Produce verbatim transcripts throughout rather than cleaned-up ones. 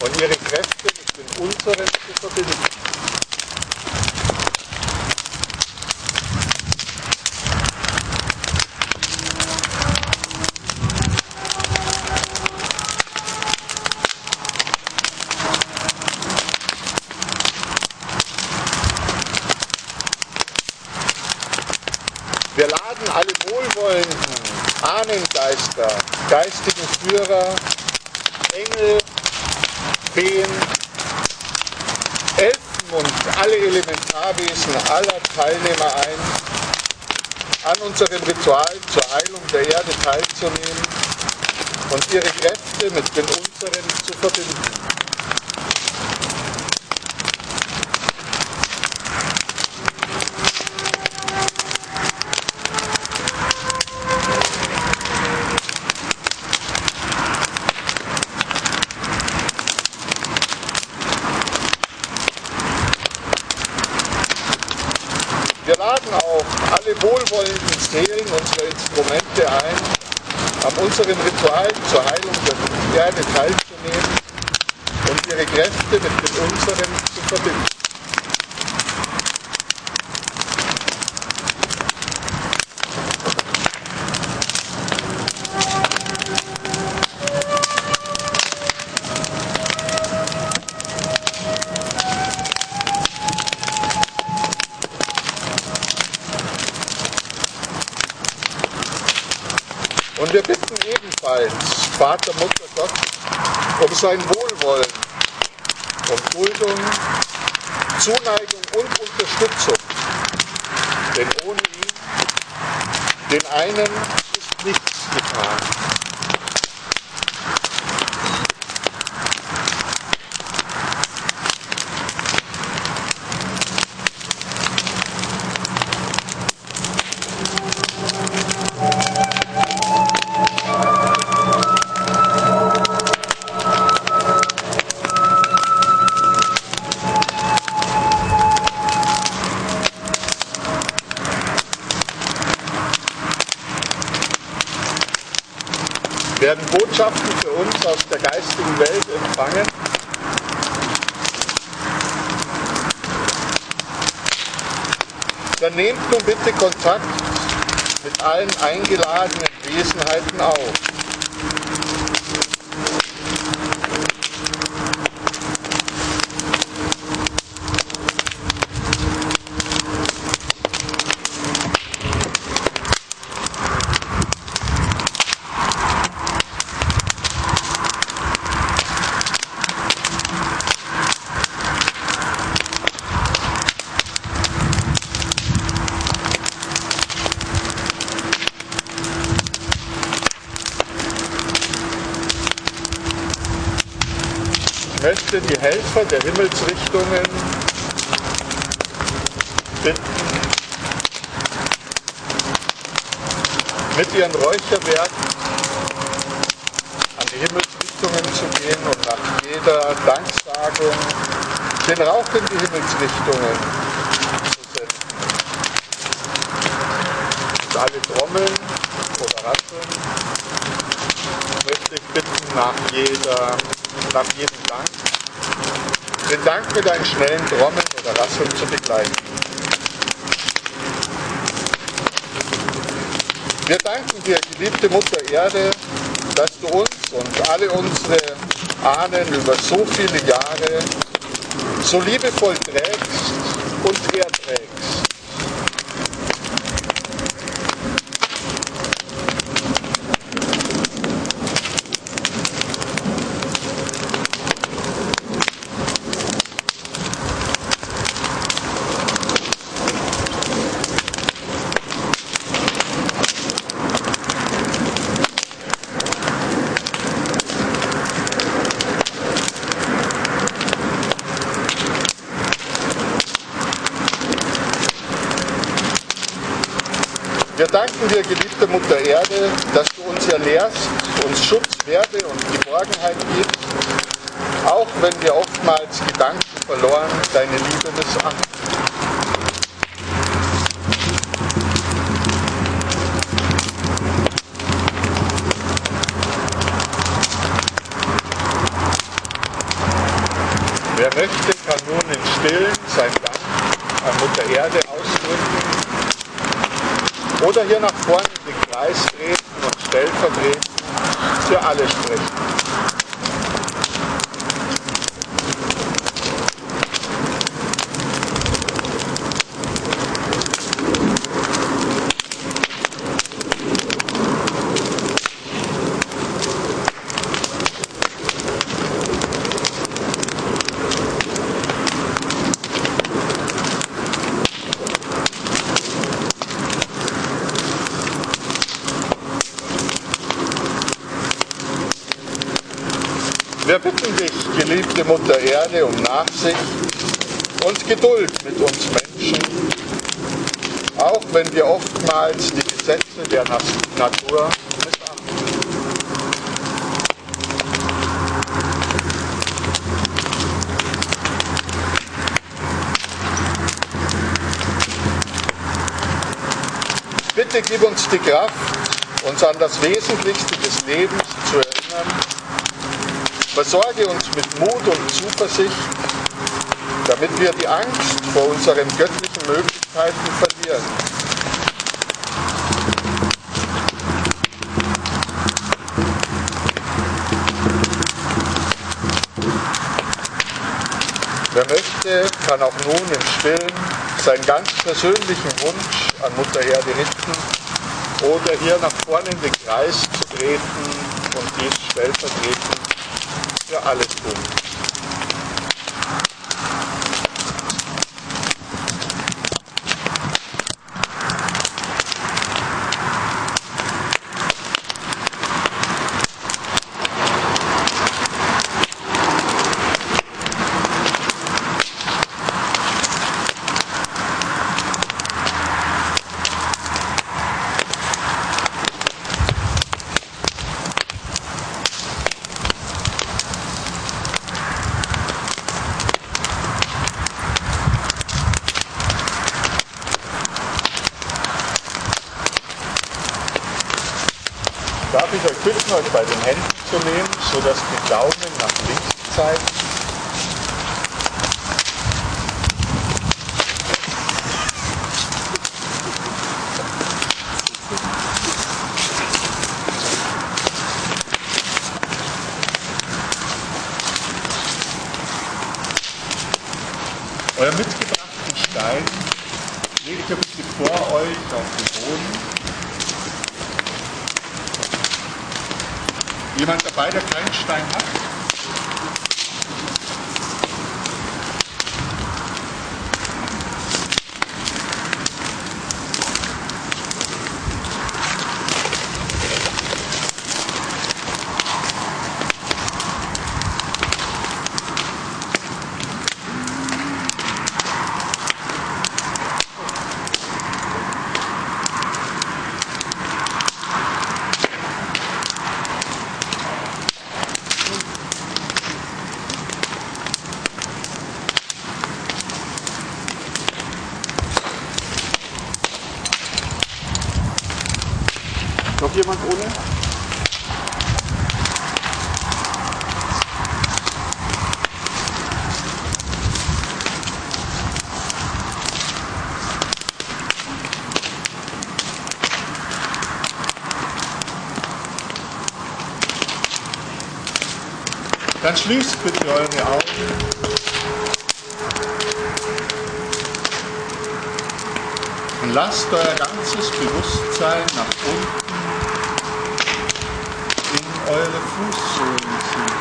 und ihre Kräfte mit den unseren zu verbinden. Wir laden alle wohlwollenden Ahnengeister, geistigen Führer, Engel, Feen, Elfen und alle Elementarwesen aller Teilnehmer ein, an unserem Ritual zur Heilung der Erde teilzunehmen und ihre Kräfte mit den unseren zu verbinden. Wir laden auch alle wohlwollenden Seelen unserer Instrumente ein, an unserem Ritual zur Heilung der Erde teilzunehmen und ihre Kräfte mit den unseren zu verbinden. Und wir bitten ebenfalls Vater, Mutter, Gott um sein Wohlwollen, um Duldung, Zuneigung und Unterstützung. Denn ohne ihn, den einen, ist nichts getan. Werden Botschaften für uns aus der geistigen Welt empfangen. Dann nehmt nun bitte Kontakt mit allen eingeladenen Wesenheiten auf. Ich möchte die Helfer der Himmelsrichtungen bitten, mit ihren Räucherwerken an die Himmelsrichtungen zu gehen und nach jeder Danksagung den Rauch in die Himmelsrichtungen zu senden. Und alle Trommeln oder Rasseln möchte ich bitten, nach jeder nach jedem Dank, den Dank mit einem schnellen Trommeln oder Rasseln zu begleiten. Wir danken dir, geliebte Mutter Erde, dass du uns und alle unsere Ahnen über so viele Jahre so liebevoll trägst und erträgst. Wir danken dir, geliebte Mutter Erde, dass du uns erlehrst, uns Schutz, Werde und Geborgenheit gibst, auch wenn wir oftmals Gedanken verloren deine Liebe missachten. Wer möchte, kann nun im Stillen sein Dank an Mutter Erde ausdrücken oder hier nach vorne in den Kreis treten und stellvertretend für alle sprechen. Wir bitten dich, geliebte Mutter Erde, um Nachsicht und Geduld mit uns Menschen, auch wenn wir oftmals die Gesetze der Natur missachten. Bitte gib uns die Kraft, uns an das Wesentlichste des Lebens zu erinnern. Versorge uns mit Mut und Zuversicht, damit wir die Angst vor unseren göttlichen Möglichkeiten verlieren. Wer möchte, kann auch nun im Stillen seinen ganz persönlichen Wunsch an Mutter Erde richten oder hier nach vorne in den Kreis zu treten und dies stellvertretend für alles tun. Darf ich euch bitten, euch bei den Händen zu nehmen, sodass die Daumen nach links zeigen? Euer mitgebrachten Stein legt ihr bitte vor euch auf den Boden. Jemand dabei, der keinen Stein hat? Noch jemand ohne? Dann schließt bitte eure Augen. Und lasst euer ganzes Bewusstsein nach unten in eure Fußsohlen sinken.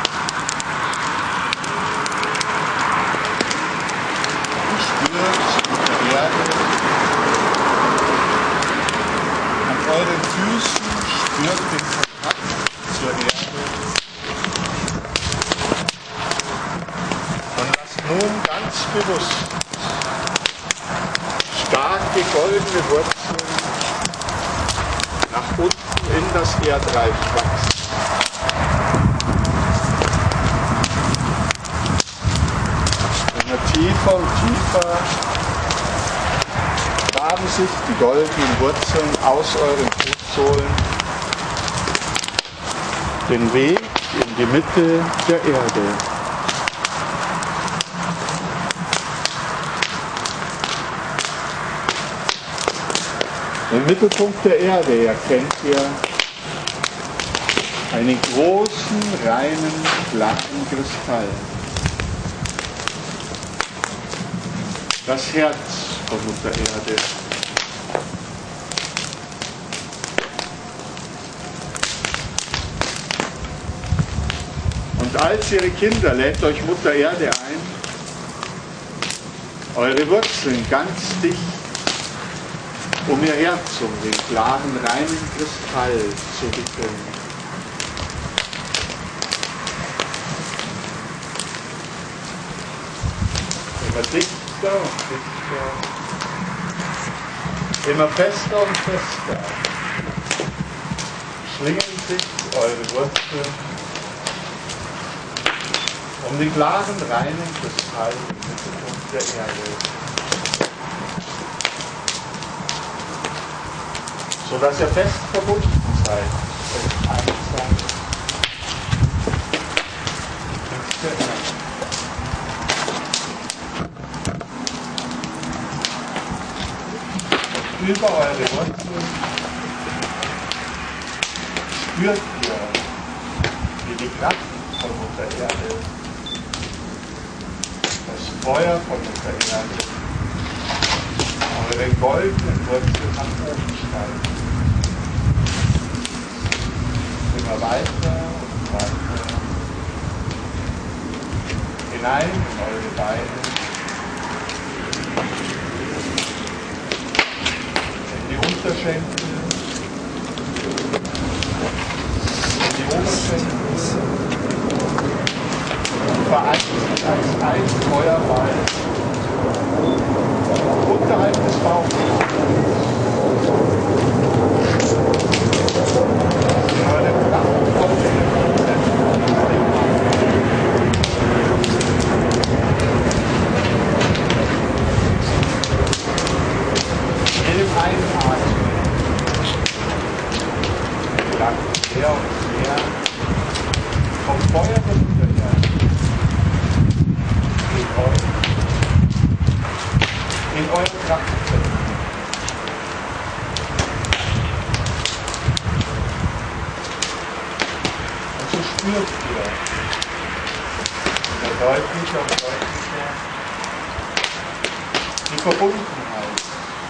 Spürt die Erde an euren Füßen, spürt den Kontakt zur Erde und lasst nun ganz bewusst starke goldene Wurzeln nach unten in das Erdreich wachsen. Immer tiefer und tiefer graben sich die goldenen Wurzeln aus euren Fußsohlen den Weg in die Mitte der Erde. Im Mittelpunkt der Erde erkennt ihr einen großen, reinen, klaren Kristall. Das Herz von Mutter Erde. Und als ihre Kinder lädt euch Mutter Erde ein, eure Wurzeln ganz dicht um ihr Herz, um den klaren, reinen Kristall zu wickeln. Immer dichter und dichter, immer fester und fester schlingen sich eure Wurzeln um den klaren, reinen Kristall im Mittelpunkt der Erde, sodass ihr fest verbunden seid, fest eins seid mit der Erde. Über eure Wurzeln spürt ihr, wie die Kraft von Mutter Erde, das Feuer von Mutter Erde, eure goldenen Wurzeln nach oben steigen. Immer weiter und weiter hinein in eure Beine, die Unterschenkel, in die Oberschenkel und vereint sich als ein Feuerball unterhalb des Bauches. In eure kraftvolle jedem Einatmen gelangt mehr und mehr vom Feuer der Mutter Erde in euch, in eure Kraftzentren. Und so spürt ihr immer deutlicher und deutlicher die Verbundenheit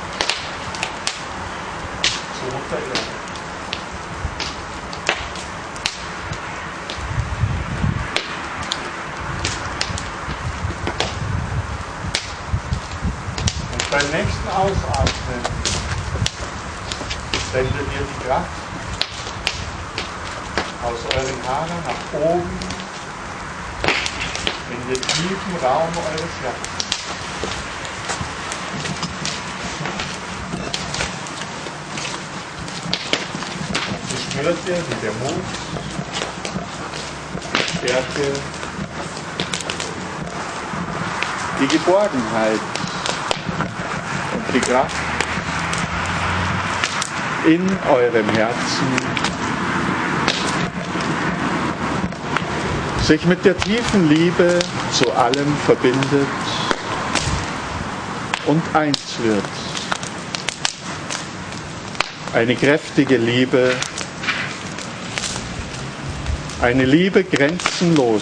zur Mutter Erde. Und beim nächsten Ausatmen sendet ihr die Kraft aus euren Haaren nach oben in den tiefen Raum eures Herzens. Spürt ihr, wie der Mut, die Stärke, die Geborgenheit und die Kraft in eurem Herzen sich mit der tiefen Liebe zu allem verbindet und eins wird. Eine kräftige Liebe, eine Liebe grenzenlos.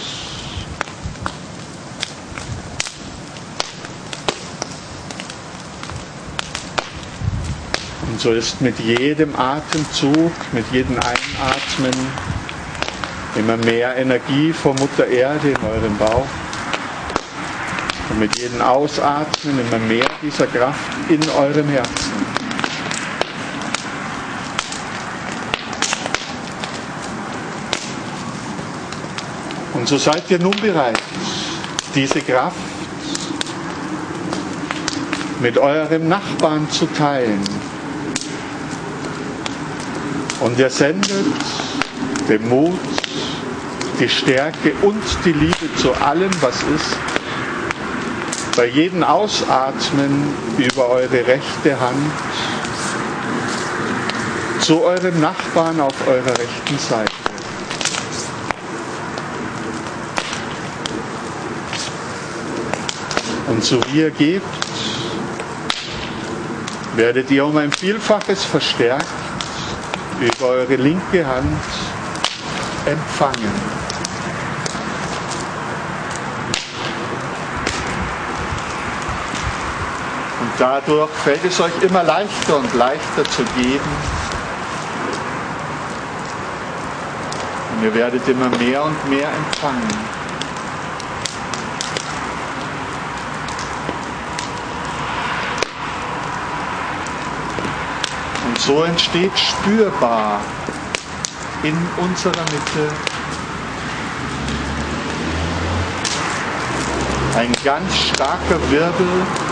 Und so ist mit jedem Atemzug, mit jedem Einatmen immer mehr Energie von Mutter Erde in eurem Bauch. Und mit jedem Ausatmen immer mehr dieser Kraft in eurem Herzen. Und so seid ihr nun bereit, diese Kraft mit eurem Nachbarn zu teilen. Und ihr sendet den Mut, die Stärke und die Liebe zu allem, was ist, bei jedem Ausatmen über eure rechte Hand zu eurem Nachbarn auf eurer rechten Seite. Und so wie ihr gebt, werdet ihr um ein Vielfaches verstärkt über eure linke Hand empfangen. Und dadurch fällt es euch immer leichter und leichter zu geben. Und ihr werdet immer mehr und mehr empfangen. Und so entsteht spürbar in unserer Mitte ein ganz starker Wirbel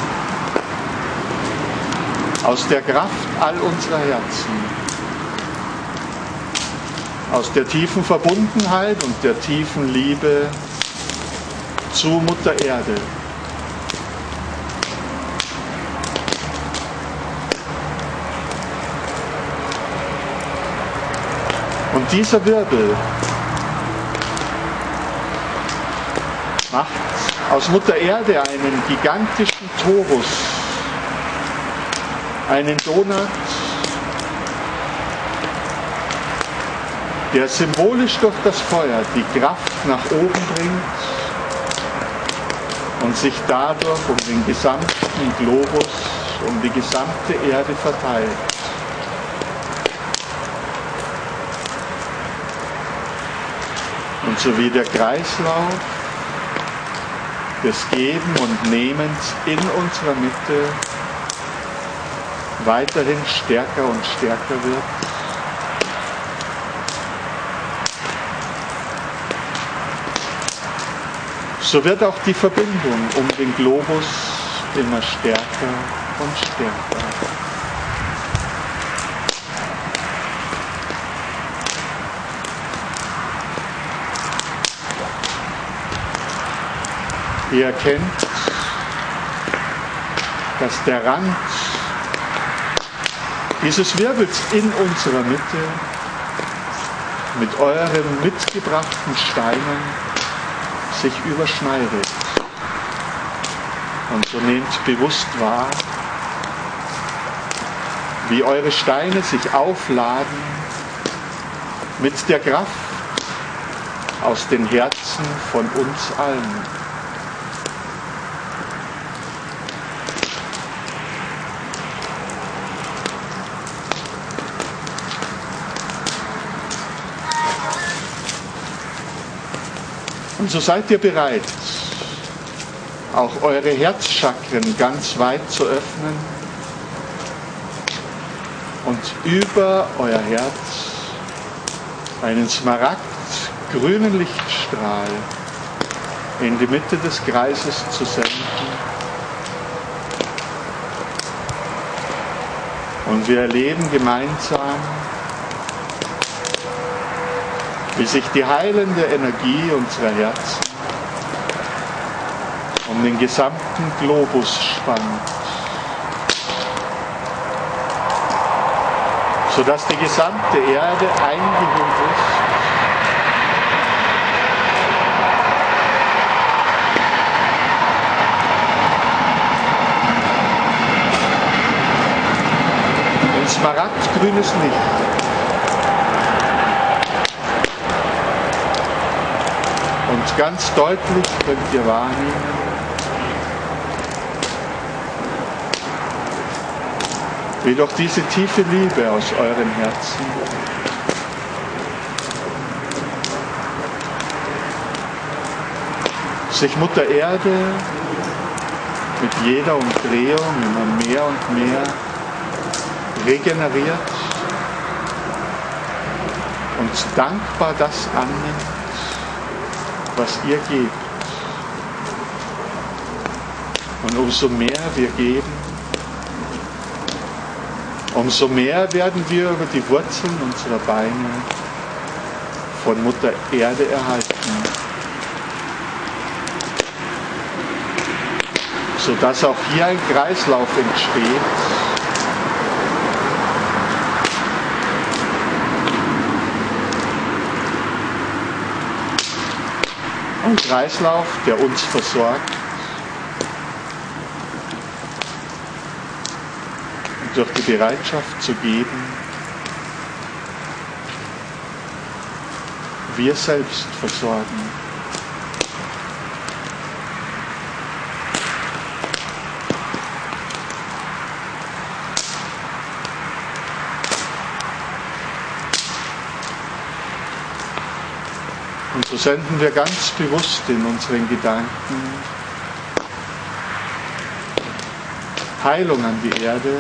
aus der Kraft all unserer Herzen, aus der tiefen Verbundenheit und der tiefen Liebe zu Mutter Erde. Und dieser Wirbel macht aus Mutter Erde einen gigantischen Torus, einen Donut, der symbolisch durch das Feuer die Kraft nach oben bringt und sich dadurch um den gesamten Globus, um die gesamte Erde verteilt. Und so wie der Kreislauf des Geben und Nehmens in unserer Mitte weiterhin stärker und stärker wird, so wird auch die Verbindung um den Globus immer stärker und stärker. Ihr erkennt, dass der Rand dieses Wirbels in unserer Mitte mit euren mitgebrachten Steinen sich überschneidet. Und so nehmt bewusst wahr, wie eure Steine sich aufladen mit der Kraft aus den Herzen von uns allen. Und so seid ihr bereit, auch eure Herzchakren ganz weit zu öffnen und über euer Herz einen smaragdgrünen Lichtstrahl in die Mitte des Kreises zu senden. Und wir erleben gemeinsam, wie sich die heilende Energie unserer Herzen um den gesamten Globus spannt, sodass die gesamte Erde eingehüllt ist in smaragdgrünes Licht. Und ganz deutlich könnt ihr wahrnehmen, wie durch diese tiefe Liebe aus eurem Herzen sich Mutter Erde mit jeder Umdrehung immer mehr und mehr regeneriert und dankbar das annimmt, was ihr gebt. Und umso mehr wir geben, umso mehr werden wir über die Wurzeln unserer Beine von Mutter Erde erhalten, sodass auch hier ein Kreislauf entsteht, ein Kreislauf, der uns versorgt, durch die Bereitschaft zu geben, wir selbst versorgen. Und so senden wir ganz bewusst in unseren Gedanken Heilung an die Erde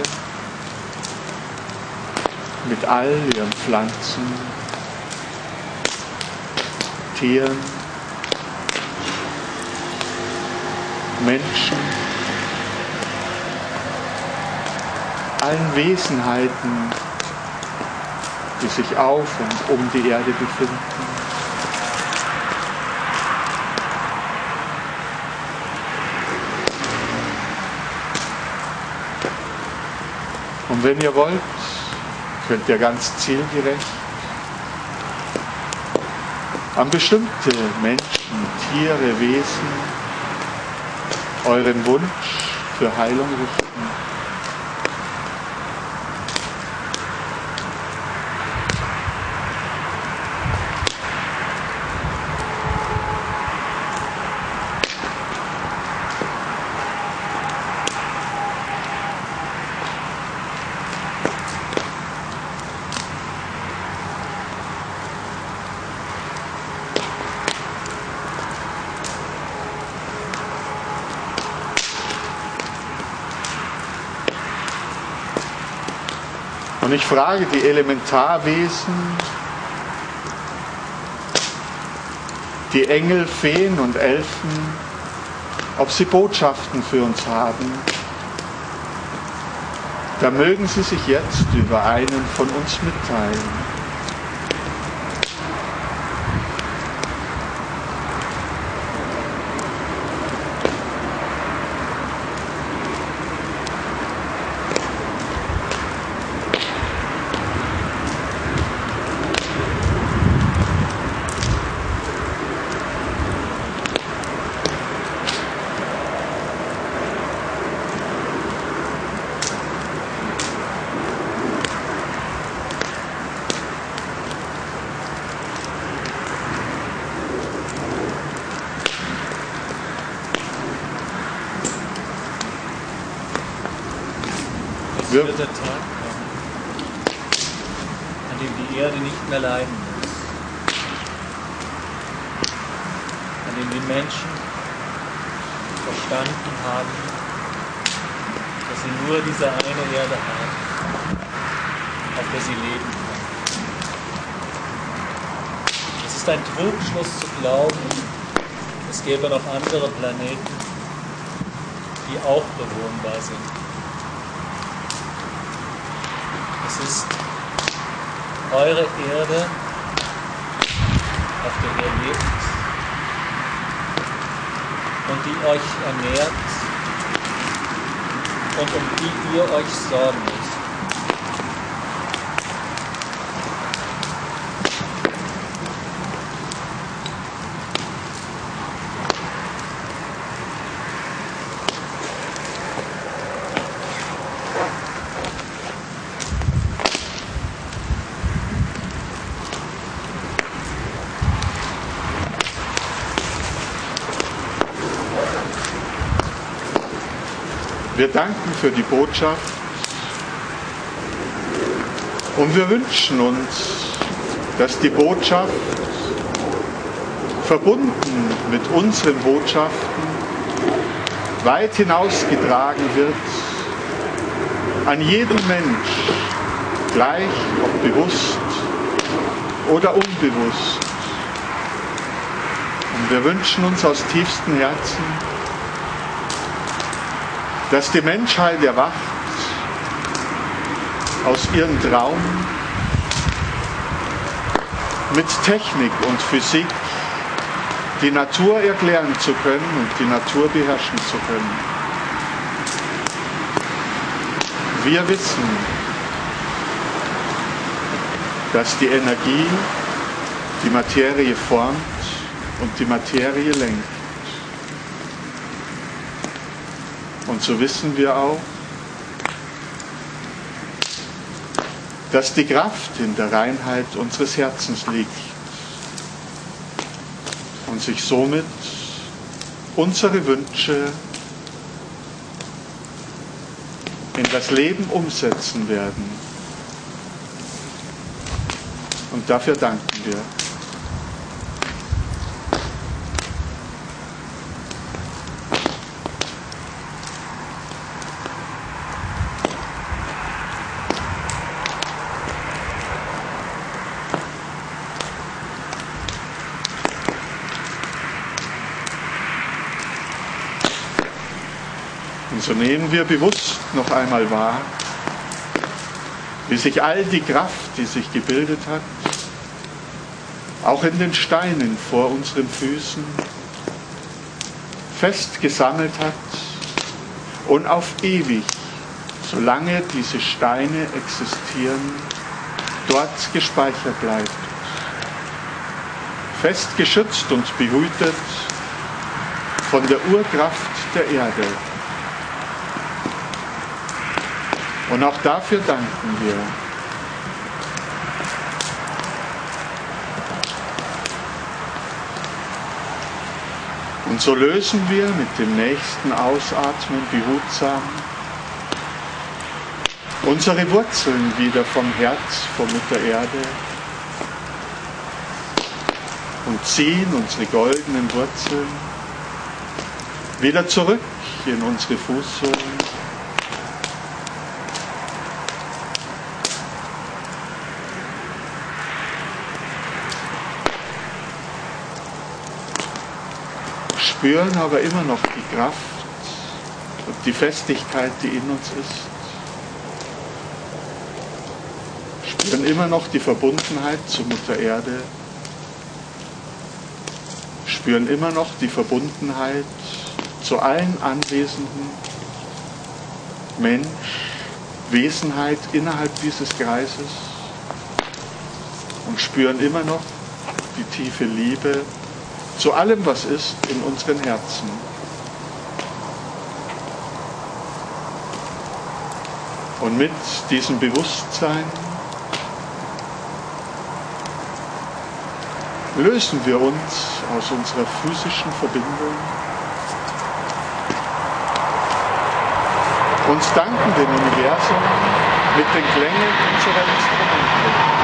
mit all ihren Pflanzen, Tieren, Menschen, allen Wesenheiten, die sich auf und um die Erde befinden. Und wenn ihr wollt, könnt ihr ganz zielgerecht an bestimmte Menschen, Tiere, Wesen euren Wunsch für Heilung richten. Und ich frage die Elementarwesen, die Engel, Feen und Elfen, ob sie Botschaften für uns haben. Da mögen sie sich jetzt über einen von uns mitteilen. Es wird der Tag kommen, an dem die Erde nicht mehr leiden muss, an dem die Menschen verstanden haben, dass sie nur diese eine Erde haben, auf der sie leben können. Es ist ein Trugschluss zu glauben, es gäbe noch andere Planeten, die auch bewohnbar sind. Es ist eure Erde, auf der ihr lebt und die euch ernährt und um die ihr euch sorgen müsst. Wir danken für die Botschaft und wir wünschen uns, dass die Botschaft verbunden mit unseren Botschaften weit hinausgetragen wird an jeden Mensch, gleich ob bewusst oder unbewusst. Und wir wünschen uns aus tiefstem Herzen, dass die Menschheit erwacht aus ihrem Traum, mit Technik und Physik die Natur erklären zu können und die Natur beherrschen zu können. Wir wissen, dass die Energie die Materie formt und die Materie lenkt. Und so wissen wir auch, dass die Kraft in der Reinheit unseres Herzens liegt und sich somit unsere Wünsche in das Leben umsetzen werden. Und dafür danken wir. Und so nehmen wir bewusst noch einmal wahr, wie sich all die Kraft, die sich gebildet hat, auch in den Steinen vor unseren Füßen fest gesammelt hat und auf ewig, solange diese Steine existieren, dort gespeichert bleibt. Fest geschützt und behütet von der Urkraft der Erde. Und auch dafür danken wir. Und so lösen wir mit dem nächsten Ausatmen behutsam unsere Wurzeln wieder vom Herz, von Mutter Erde und ziehen unsere goldenen Wurzeln wieder zurück in unsere Fußsohlen. Spüren aber immer noch die Kraft und die Festigkeit, die in uns ist. Spüren immer noch die Verbundenheit zu Mutter Erde. Spüren immer noch die Verbundenheit zu allen anwesenden Mensch, Wesenheit innerhalb dieses Kreises und spüren immer noch die tiefe Liebe zu allem, was ist, in unseren Herzen. Und mit diesem Bewusstsein lösen wir uns aus unserer physischen Verbindung, uns danken dem Universum mit den Klängen unserer Instrumente.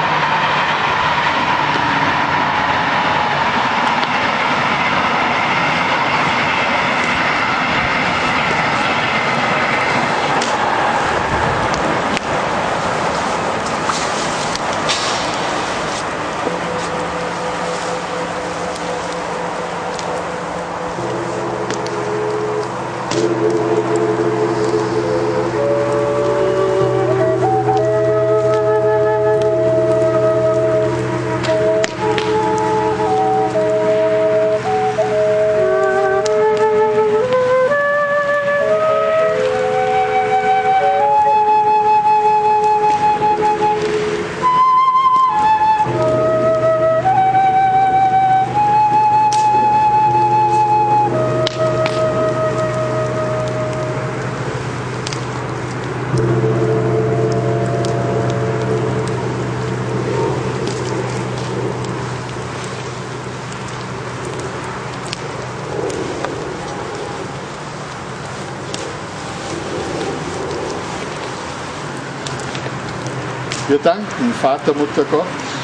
Wir danken Vater, Mutter Gott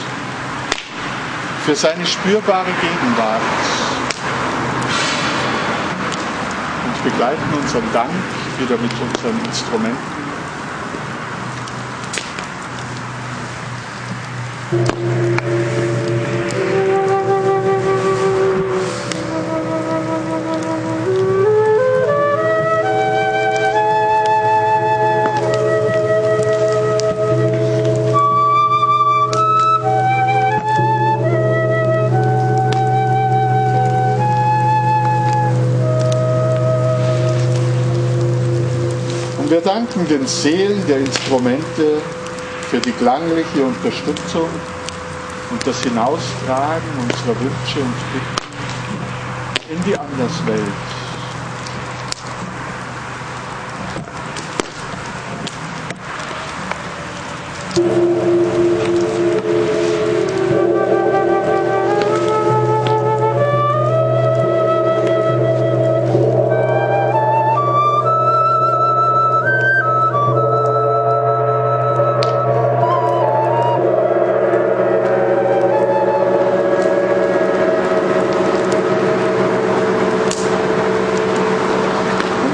für seine spürbare Gegenwart und begleiten unseren Dank wieder mit unseren Instrumenten. Wir danken den Seelen der Instrumente für die klangliche Unterstützung und das Hinaustragen unserer Wünsche und Bitten in die Anderswelt. Musik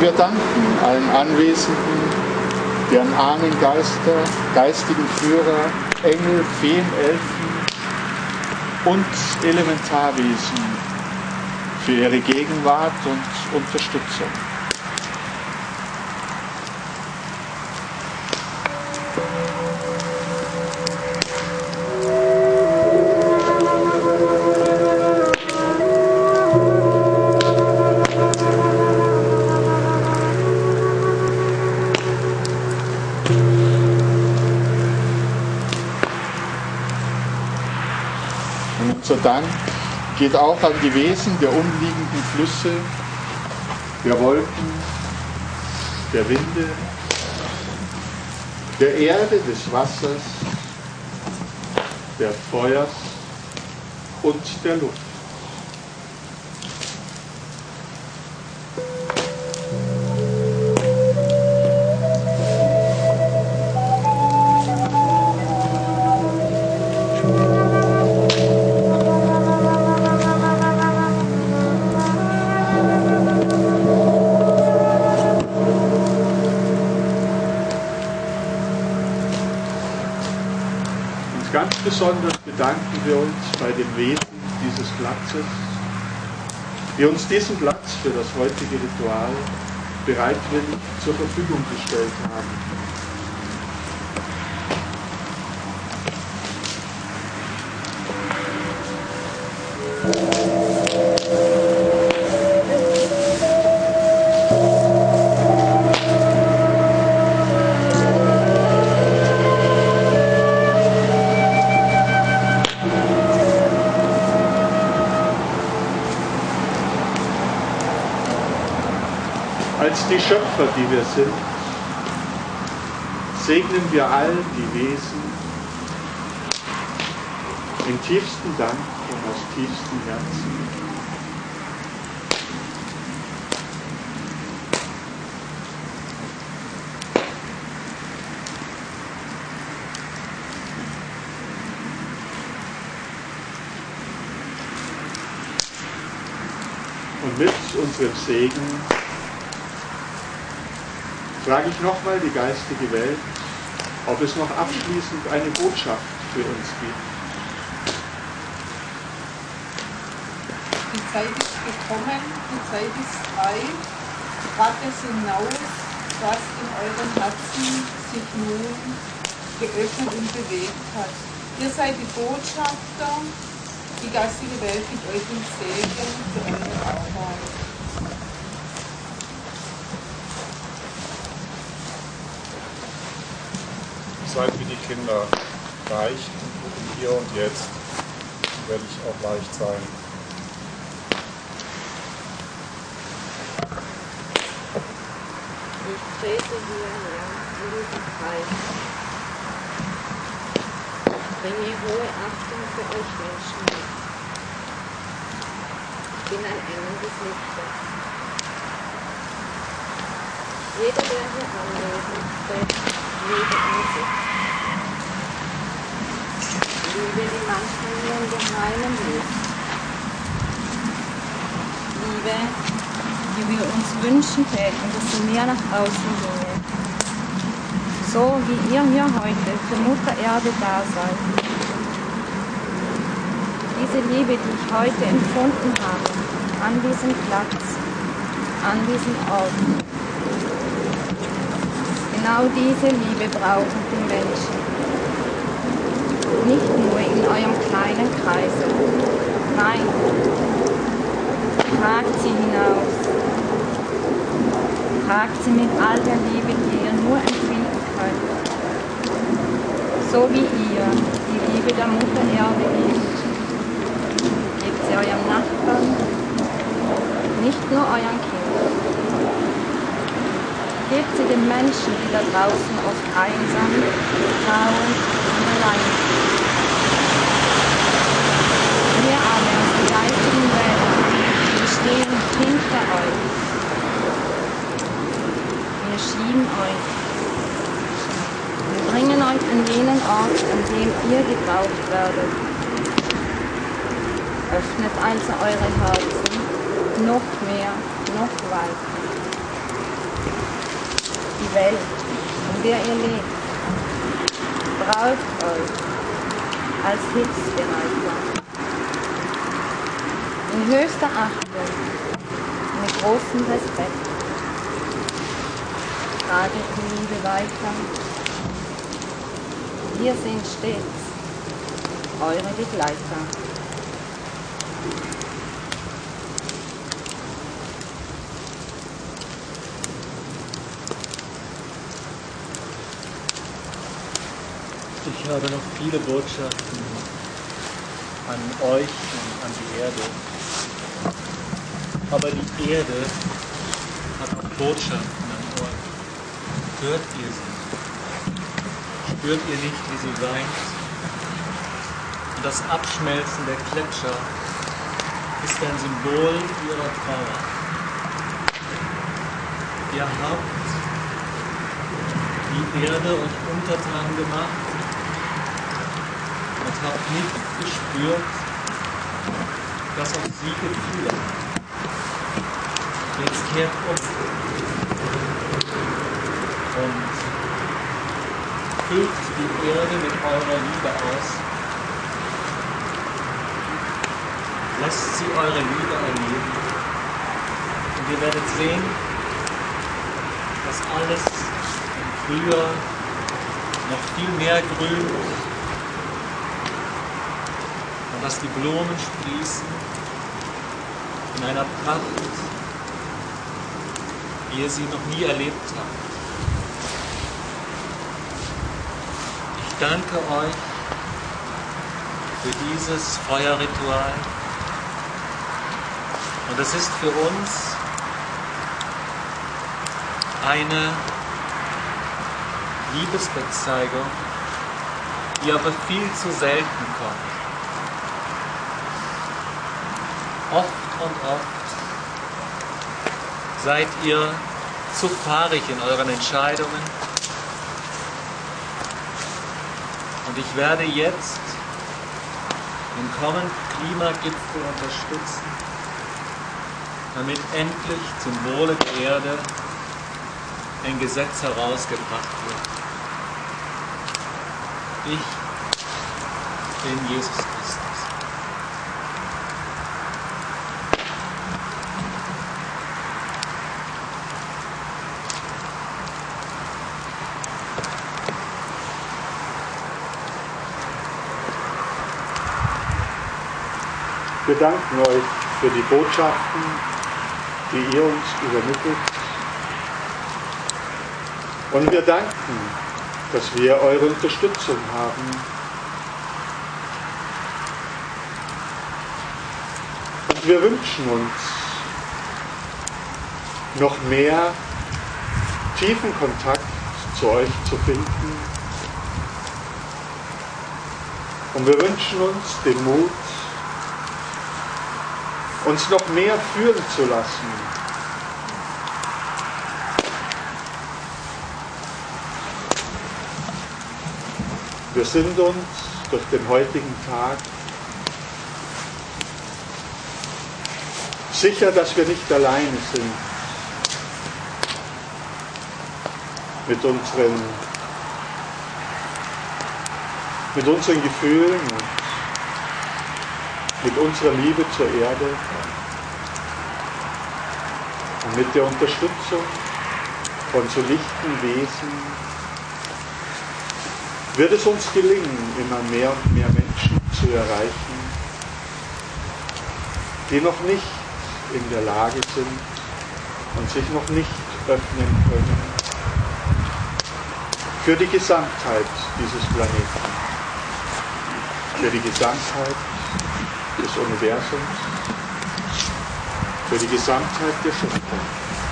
wir danken allen Anwesenden, deren Ahnengeister, geistigen Führer, Engel, Feen, Elfen und Elementarwesen für ihre Gegenwart und Unterstützung. Unser Dank geht auch an die Wesen der umliegenden Flüsse, der Wolken, der Winde, der Erde, des Wassers, der Feuers und der Luft. Ganz besonders bedanken wir uns bei den Wesen dieses Platzes, die uns diesen Platz für das heutige Ritual bereitwillig zur Verfügung gestellt haben. Als die Schöpfer, die wir sind, segnen wir all die Wesen in tiefstem Dank und aus tiefstem Herzen. Und mit unserem Segen frage ich nochmal die geistige Welt, ob es noch abschließend eine Botschaft für uns gibt. Die Zeit ist gekommen, die Zeit ist reif, tragt es hinaus, was in euren Herzen sich nun geöffnet und bewegt hat. Ihr seid die Botschafter, die geistige Welt gibt euch den Segen für eure Arbeit. Seid wie die Kinder, leicht im Hier und Jetzt werde ich auch leicht sein. Ich trete hierher in diesen Kreis. Bringe hohe Achtung für euch Menschen mit. Ich bin ein Engel des Lichtes. Jeder, der hier anwesend trägt Liebe in sich. Liebe, die manchmal nur im Geheimen lebt. Liebe, die wir uns wünschen täten, dass sie mehr nach außen ginge. So wie ihr hier heute für Mutter Erde da seid. Diese Liebe, die ich heute empfunden habe, an diesem Platz, an diesem Ort. Genau diese Liebe brauchen die Menschen. Nicht nur in eurem kleinen Kreise. Nein. Tragt sie hinaus. Tragt sie mit all der Liebe, die ihr nur empfinden könnt. So wie ihr die Liebe der Mutter Erde liebt. Gebt sie eurem Nachbarn, nicht nur euren Kindern. Gebt sie den Menschen, die da draußen oft einsam, traurig und allein sind. Wir alle aus der geistigen Welt, wir stehen hinter euch. Wir schieben euch. Wir bringen euch an jenen Ort, an dem ihr gebraucht werdet. Öffnet also eure Herzen noch mehr, noch weiter. Die Welt, in der ihr lebt, braucht euch als Hilfsbereiter. In höchster Achtung, mit großem Respekt. Traget die Liebe weiter. Wir sind stets eure Begleiter. Ich habe noch viele Botschaften an euch und an die Erde. Aber die Erde hat auch Botschaften an euch. Hört ihr sie? Spürt ihr nicht, wie sie weint? Und das Abschmelzen der Gletscher ist ein Symbol ihrer Trauer. Ihr habt die Erde euch untertan gemacht und habt nicht gespürt, dass auch sie Gefühle hat. Jetzt kehrt um und füllt die Erde mit eurer Liebe aus. Lasst sie eure Liebe erleben. Und ihr werdet sehen, dass alles im Frühjahr noch viel mehr grünt und dass die Blumen sprießen in einer Pracht, wie ihr sie noch nie erlebt habt. Ich danke euch für dieses Feuerritual und es ist für uns eine Liebesbezeugung, die aber viel zu selten kommt. Oft und oft seid ihr zu fahrig in euren Entscheidungen. Und ich werde jetzt den kommenden Klimagipfel unterstützen, damit endlich zum Wohle der Erde ein Gesetz herausgebracht wird. Ich bin Jesus Christus. Wir danken euch für die Botschaften, die ihr uns übermittelt. Und wir danken, dass wir eure Unterstützung haben. Und wir wünschen uns noch mehr tiefen Kontakt zu euch zu finden. Und wir wünschen uns den Mut, uns noch mehr führen zu lassen. Wir sind uns durch den heutigen Tag sicher, dass wir nicht alleine sind mit unseren, mit unseren Gefühlen und mit unserer Liebe zur Erde und mit der Unterstützung von so lichten Wesen wird es uns gelingen, immer mehr und mehr Menschen zu erreichen, die noch nicht in der Lage sind und sich noch nicht öffnen können für die Gesamtheit dieses Planeten, für die Gesamtheit des Universums, für die Gesamtheit der Schöpfung.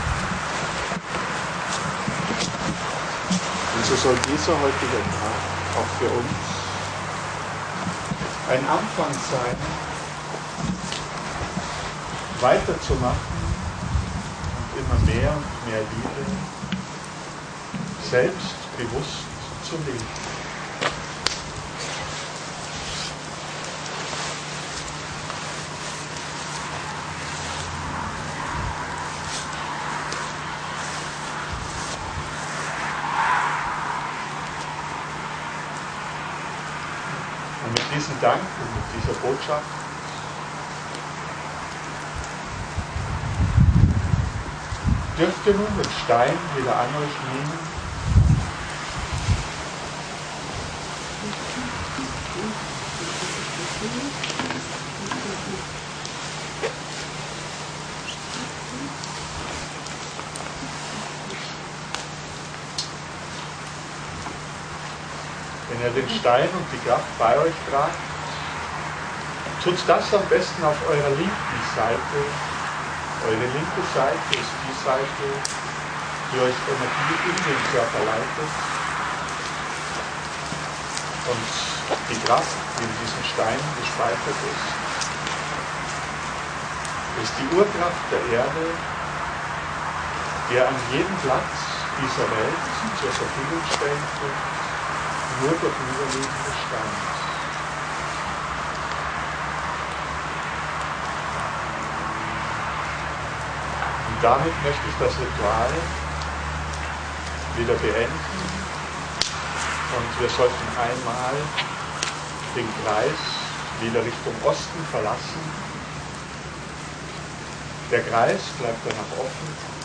Und so soll dieser heutige Tag auch für uns ein Anfang sein, weiterzumachen und immer mehr und mehr Liebe selbstbewusst zu leben. diesem Dank und mit dieser Botschaft dürft ihr nun den Stein wieder an euch nehmen. Wenn ihr den Stein und die Kraft bei euch tragt, tut das am besten auf eurer linken Seite. Eure linke Seite ist die Seite, die euch Energie in den Körper leitet. Und die Kraft, die in diesen Steinen gespeichert ist, ist die Urkraft der Erde, die ihr an jedem Platz dieser Welt zur Verfügung stellen könnt, nur durch überliegende Steine. Und damit möchte ich das Ritual wieder beenden. Und wir sollten einmal den Kreis wieder Richtung Osten verlassen. Der Kreis bleibt danach offen.